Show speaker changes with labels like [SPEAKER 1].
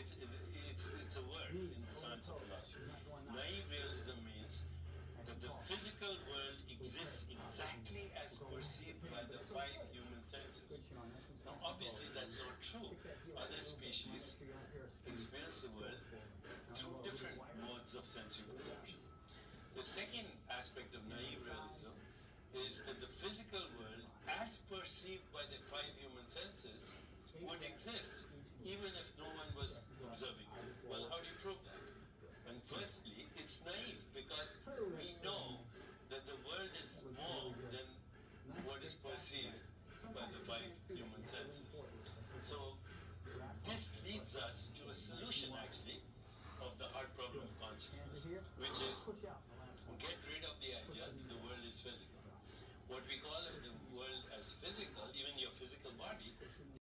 [SPEAKER 1] it's a word in the science of philosophy. Naive realism means that the physical world exists exactly as perceived by the five human senses. Now, obviously, that's not true. Other species experience the world through different modes of sensory perception. The second aspect of naive realism is that the physical world, as perceived by the five human senses, would exist even if no one was observing it. Well, how do you prove that? And firstly, it's naive because we know that the world is more than what is perceived by the five human senses. So this leads us to a solution actually of the hard problem of consciousness, which is get rid of the idea that the world is physical. What we call the world as physical, even your physical body,